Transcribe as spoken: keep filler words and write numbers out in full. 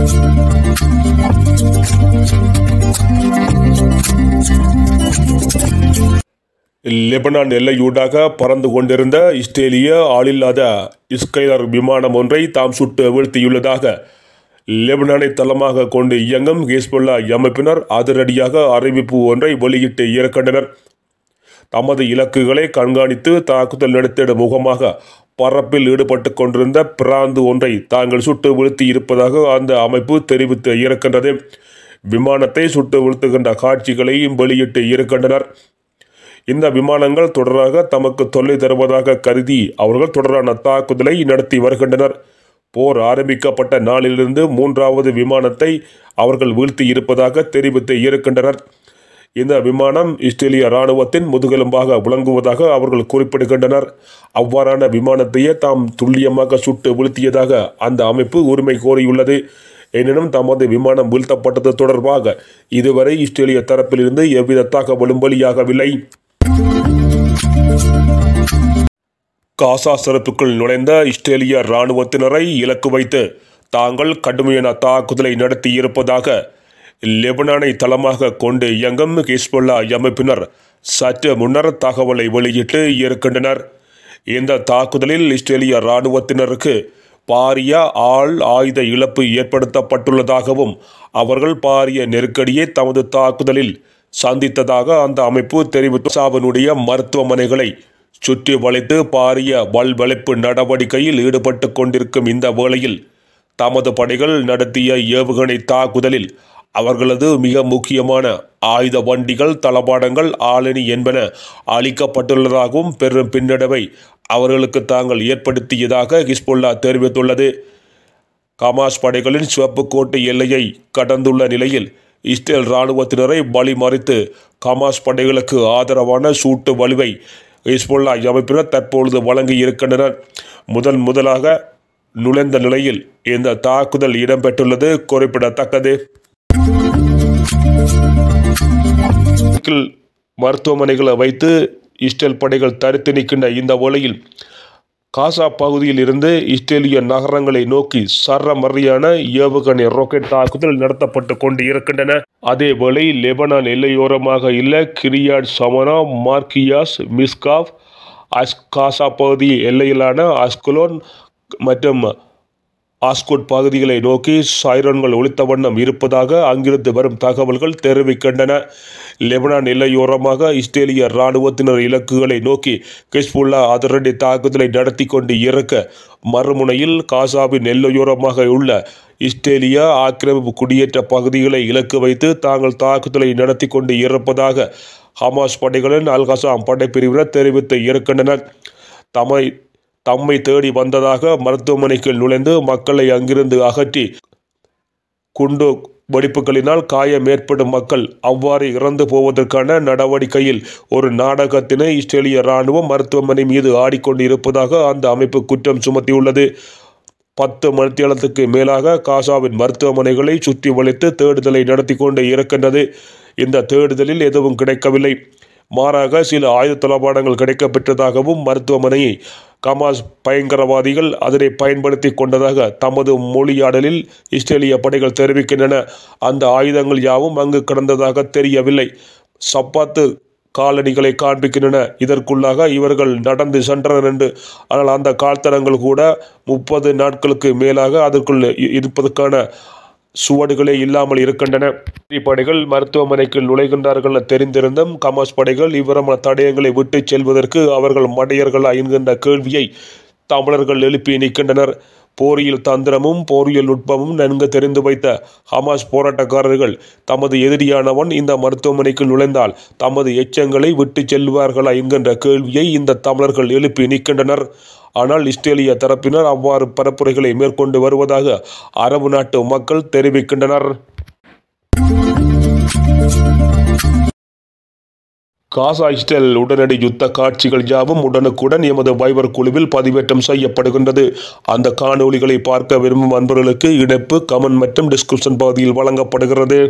Lebanon எல்லையூடாக பறந்து கொண்டிருந்த இஸ்ரேலிய ஆளில்லாத இஸ்கைலர் விமானம் ஒன்றை தாம் சுட்டு வீழ்த்தியுள்ளதாக லெபனானை தளமாக கொண்டு இயங்கும் ஹெஸ்பொல்லா அமைப்பினர் அதிரடியாக அறிவிப்பு ஒன்றை வெளியிட்டு இருக்கின்றனர். தமது இலக்குகளை கண்காணித்து தாக்குதல் நடத்திட முகமாக பறப்பில் ஈடுபட்டு கொண்டிருந்த பிராந்து ஒன்றை தாங்கள் சுட்டு வீழ்த்தி இருப்பதாக அந்த அமைப்பு தெரிவித்து இருக்கின்றது. விமானத்தை சுட்டு வீழ்த்துகின்ற காட்சிகளையும் வெளியிட்டு இருக்கின்றனர். இந்த விமானங்கள் தொடராக தமக்கு தொல்லை தருவதாக கருதி அவர்கள் தொடரான தாக்குதலை நடத்தி வருகின்றனர். போர் ஆரம்பிக்கப்பட்ட நாளிலிருந்து மூன்றாவது விமானத்தை அவர்கள் வீழ்த்தி இருப்பதாக தெரிவித்து இருக்கின்றனர். இந்த விமானம் இஸ்ரேலிய இராணுவத்தின் முதுகெலும்பாக விளங்குவதாக அவர்கள் குறிப்பிடுகின்றனர். அவ்வாறான விமானத்தையே தாம் துல்லியமாக சுட்டு வீழ்த்தியதாக அந்த அமைப்பு உரிமை கோரியுள்ளது. எனினும் தமது விமானம் வீழ்த்தப்பட்டது தொடர்பாக இதுவரை இஸ்ரேலிய தரப்பிலிருந்து எவ்வித தகவலும் வெளியாகவில்லை. காசா சிறப்புக்குள் நுழைந்த இஸ்ரேலிய இராணுவத்தினரை இலக்கு வைத்து தாங்கள் கடுமையான தாக்குதலை நடத்தி இருப்பதாக லெபனானை தளமாக கொண்டு இயங்கும் ஹெஸ்பொல்லா அமைப்பினர் சற்று முன்னர் தகவலை வெளியிட்டு இருக்கின்றனர். இந்த தாக்குதலில் இஸ்ரேலிய இராணுவத்தினருக்கு பாரிய ஆள் ஆயுத இழப்பு ஏற்படுத்தப்பட்டுள்ளதாகவும் அவர்கள் பாரிய நெருக்கடியை தமது தாக்குதலில் சந்தித்ததாக அந்த அமைப்பு தெரிவித்து காசாவினுடைய மருத்துவமனைகளை சுற்றி வளைத்து பாரிய வல்வளைப்பு நடவடிக்கையில் ஈடுபட்டு கொண்டிருக்கும் இந்த வேளையில் தமது படைகள் நடத்திய ஏவுகணை தாக்குதலில் அவர்களது மிக முக்கியமான ஆயுத வண்டிகள், தளபாடங்கள், ஆளணி என்பன அளிக்கப்பட்டுள்ளதாகவும் பெரும் பின்னடைவை அவர்களுக்கு தாங்கள் ஏற்படுத்தியதாக ஹிஸ்புல்லா தெரிவித்துள்ளது. ஹமாஸ் படைகளின் சிவப்பு கோட்டை எல்லையை கடந்துள்ள நிலையில் இஸ்ரேல் இராணுவத்தினரை பலி மறித்து ஹமாஸ் படைகளுக்கு ஆதரவான சூட்டு வலுவை ஹிஸ்புல்லா அமைப்பினர் தற்பொழுது வழங்கி இருக்கின்றனர். முதன் முதலாக நுழைந்த நிலையில் இந்த தாக்குதல் இடம்பெற்றுள்ளது குறிப்பிடத்தக்கது. மருத்துவமனைகளை வைத்து இஸ்ரேல் படைகள் தடுத்து நிற்கின்ற இந்த வேளையில் காசா பகுதியில் இருந்து இஸ்ரேலிய நகரங்களை நோக்கி சரமரியான ஏவுகணை ராக்கெட் தாக்குதல் நடத்தப்பட்டு கொண்டு இருக்கின்றன. அதேவேளை லெபனான் எல்லையோரமாக உள்ள கிரியாட் சமனா, மார்கியாஸ், மிஸ்காவ், அஸ் காசா பகுதி எல்லையிலான அஸ்கலோன் மற்றும் ஆஸ்கோட் பகுதிகளை நோக்கி சைரன்கள் ஒலித்த வண்ணம் இருப்பதாக அங்கிருந்து வரும் தகவல்கள் தெரிவிக்கின்றன. லெபனான் எல்லையோரமாக இஸ்ரேலிய இராணுவத்தினர் இலக்குகளை நோக்கி ஹெஸ்புல்லா அதிரடி தாக்குதலை நடத்தி கொண்டு இருக்க, மறுமுனையில் காசாவின் எல்லையோரமாக உள்ள இஸ்ரேலிய ஆக்கிரமிப்பு குடியேற்ற பகுதிகளை இலக்கு வைத்து தாங்கள் தாக்குதலை நடத்தி கொண்டு இருப்பதாக ஹமாஸ் படைகளின் அல் கசாம் படைப்பிரிவினர் தெரிவித்து இருக்கின்றனர். தம்மை தம்மை தேடி வந்ததாக மருத்துவமனைக்கு நுழைந்து மக்களை அங்கிருந்து அகற்றி குண்டு வெடிப்புகளினால் காயம் ஏற்படும் மக்கள் அவ்வாறு இறந்து போவதற்கான நடவடிக்கையில் ஒரு நாடகத்தினை இஸ்ரேலிய இராணுவம் மருத்துவமனை மீது ஆடிக்கொண்டு இருப்பதாக அந்த அமைப்பு குற்றம் சுமத்தியுள்ளது. பத்து மணித்தியாலத்துக்கு மேலாக காசாவின் மருத்துவமனைகளை சுற்றி வளைத்து தேடுதலை நடத்தி கொண்டு இருக்கின்றது. இந்த தேடுதலில் எதுவும் கிடைக்கவில்லை. மாறாக சில ஆயுத தளபாடங்கள் கிடைக்கப்பெற்றதாகவும் மருத்துவமனையை ஹமாஸ் பயங்கரவாதிகள் அதனை பயன்படுத்தி கொண்டதாக தமது மொழியாடலில் இஸ்ரேலிய படைகள் தெரிவிக்கின்றன. அந்த ஆயுதங்கள் யாவும் அங்கு கடந்ததாக தெரியவில்லை. சப்பாத்து காலணிகளை காண்பிக்கின்றன. இதற்குள்ளாக இவர்கள் நடந்து சென்றனர் என்று. ஆனால் அந்த கால்தடங்கள் கூட முப்பது நாட்களுக்கு மேலாக அதற்குள் இருப்பதற்கான சுவடுகளே இல்லாமல் இருக்கின்றன. படைகள் மருத்துவமனைக்கு நுழைகின்றார்கள் தெரிந்திருந்தும் ஹமாஸ் படைகள் இவ்விதமான தடயங்களை விட்டு செல்வதற்கு அவர்கள் மடையர்களா என்கின்ற கேள்வியை தமிழர்கள் எழுப்பி நிற்கின்றனர். போரியல் தந்திரமும் போரியல் நுட்பமும் நன்கு தெரிந்து வைத்த ஹமாஸ் போராட்டக்காரர்கள் தமது எதிரியானவன் இந்த மருத்துவமனைக்கு நுழைந்தால் தமது எச்சங்களை விட்டு செல்வார்களா என்கின்ற கேள்வியை இந்த தமிழர்கள் எழுப்பி நிற்கின்றனர். ஆனால் இஸ்ரேலிய தரப்பினர் அவ்வாறு பரப்புரைகளை மேற்கொண்டு வருவதாக அரபு நாட்டு மக்கள் தெரிவிக்கின்றனர். காசா இஸ்ரேல் உடனடி யுத்த காட்சிகள் யாவும் உடனுக்குடன் எமது வைபர் குழுவில் பதிவேற்றம் செய்யப்படுகின்றது. அந்த காணொளிகளை பார்க்க விரும்பும் அன்பர்களுக்கு இணைப்பு கமெண்ட் மற்றும் டிஸ்கிரிப்ஷன் பகுதியில் வழங்கப்படுகிறது.